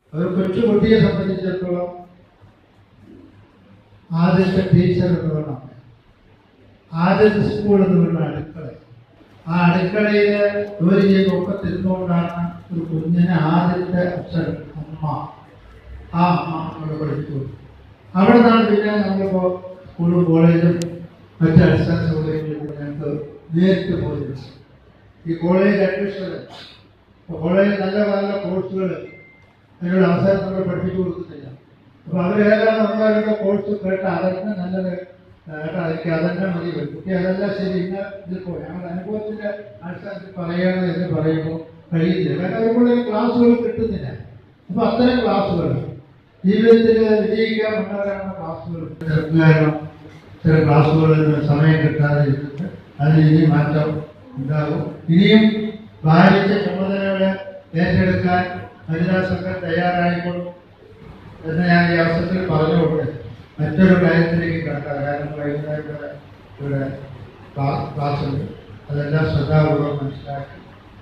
ഒരു കൊച്ചുകുട്ടിയെ സംബന്ധിച്ചിടത്തോളം ആദ്യത്തെ ടീച്ചർ എന്ന് പറഞ്ഞാൽ ആദ്യത്തെ സ്കൂൾ എന്ന് പറഞ്ഞ അടുക്കള. ആ അടുക്കളയിൽ ജോലി ചെയ്ത് ഒപ്പത്തിരുന്നുകൊണ്ടാണ് ഒരു കുഞ്ഞിനെ ആദ്യത്തെ അക്ഷരം അമ്മ, ആ അമ്മ നമ്മൾ പഠിച്ചു. അവിടെ നിന്നാണ് പിന്നെ നമ്മളിപ്പോൾ സ്കൂളും കോളേജും മറ്റ് അടിസ്ഥാന സൗകര്യങ്ങളിലും ഞങ്ങൾക്ക് നേരിട്ട് പോയി. ഈ കോളേജ് അഡ്മിഷൻ, കോളേജ് നല്ല നല്ല കോഴ്സുകൾ അതിനുള്ള അവസരം നമ്മൾ പഠിപ്പിച്ചു കൊടുക്കുന്നില്ല. അപ്പോൾ അവരേതാണ് നമ്മളവരുടെ കോഴ്സ് കേട്ട് അതന്നെ നല്ലത് എനിക്ക് അതന്നെ മതി. കുട്ടി അതെല്ലാം ശരി, ഇന്ന ഇതിൽ പോയി ഞങ്ങളുടെ അനുഭവത്തിൻ്റെ അടിസ്ഥാനത്തിൽ പറയണം എന്ന് പറയുമ്പോൾ കഴിയുന്നില്ല. കാരണം അതുപോലെ ക്ലാസ്സുകൾ കിട്ടുന്നില്ല. അപ്പോൾ അത്തരം ക്ലാസ്സുകൾ ജീവിതത്തിൽ വിജയിക്കാൻ ഉണ്ടാകാവുന്ന ക്ലാസ്സുകൾ കാരണം ചില ക്ലാസ്സുകളിൽ സമയം കിട്ടാതെ ഇരുന്നിട്ട് അതിന് ഇനി മാറ്റം ഉണ്ടാകും. ഇനിയും ഭാരിച്ച ചുമതലകളെ ഏറ്റെടുക്കാൻ വനിതാ സംഘം തയ്യാറായിക്കൊള്ളും എന്ന് ഞാൻ ഈ അവസരത്തിൽ പറഞ്ഞുകൊണ്ട് മറ്റൊരു കാര്യത്തിലേക്ക് കടക്കാം. കാരണം വൈകുന്നേരം ഇവിടെ ക്ലാസ്സുണ്ട്. അതെല്ലാം ശ്രദ്ധാപൂർവ്വം മനസ്സിലാക്കി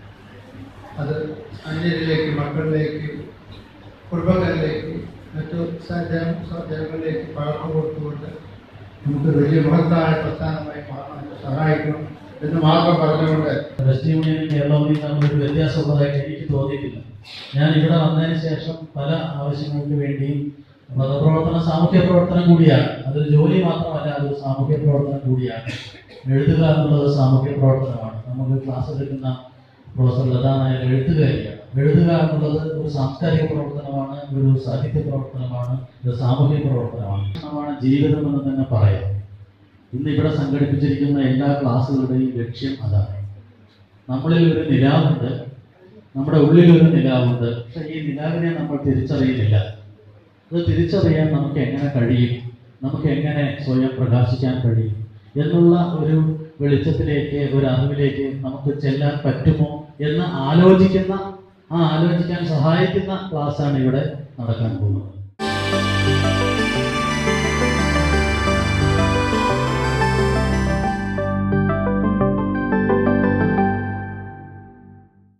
അത് അന്യരിലേക്ക്, മക്കളിലേക്ക്, കുടുംബങ്ങളിലേക്ക്, മറ്റു ജനങ്ങളിലേക്ക് പകർന്നു കൊടുത്തുകൊണ്ട് നമുക്ക് വലിയ മഹത്തായ പ്രസ്ഥാനമായി മാറാൻ സഹായിക്കണം എന്ന് മാത്രം പറഞ്ഞുകൊണ്ട് വെസ്റ്റ് യൂണിയനും കേരളവും തമ്മിലൊരു വ്യത്യാസമുള്ളതായിട്ട് എനിക്ക് തോന്നിയിട്ടില്ല. ഞാൻ ഇവിടെ വന്നതിന് ശേഷം പല ആവശ്യങ്ങൾക്ക് വേണ്ടിയും മതപ്രവർത്തനം സാമൂഹ്യ പ്രവർത്തനം കൂടിയാണ്. അതൊരു ജോലി മാത്രമല്ല, അതൊരു സാമൂഹ്യ പ്രവർത്തനം കൂടിയാണ്. എഴുതുക എന്നുള്ളത് സാമൂഹ്യ പ്രവർത്തനമാണ്. നമുക്ക് ക്ലാസ് എടുക്കുന്ന പ്രൊഫസർ ലതാ നായർ എഴുത്തുകാരിയാണ്. എഴുതുക എന്നുള്ളത് ഒരു സാംസ്കാരിക പ്രവർത്തനമാണ്, ഒരു സാഹിത്യ പ്രവർത്തനമാണ്, ഒരു സാമൂഹ്യ പ്രവർത്തനമാണ്. ജീവിതം എന്ന് തന്നെ പറയാം. ഇന്ന് ഇവിടെ സംഘടിപ്പിച്ചിരിക്കുന്ന എല്ലാ ക്ലാസ്സുകളുടെയും ലക്ഷ്യം അതാണ്. നമ്മളിൽ ഒരു നിലാവുണ്ട്, നമ്മുടെ ഉള്ളിലൊരു നിലാവുണ്ട്. പക്ഷെ ഈ നിലാവിനെ നമ്മൾ തിരിച്ചറിയുന്നില്ല. അത് തിരിച്ചറിയാൻ നമുക്ക് എങ്ങനെ കഴിയും, നമുക്ക് എങ്ങനെ സ്വയം പ്രകാശിക്കാൻ കഴിയും എന്നുള്ള ഒരു വെളിച്ചത്തിലേക്ക്, ഒരു അറിവിലേക്ക് നമുക്ക് ചെല്ലാൻ പറ്റുമോ എന്ന് ആലോചിക്കാൻ സഹായിക്കുന്ന ക്ലാസ്സാണ് ഇവിടെ നടക്കാൻ പോകുന്നത്.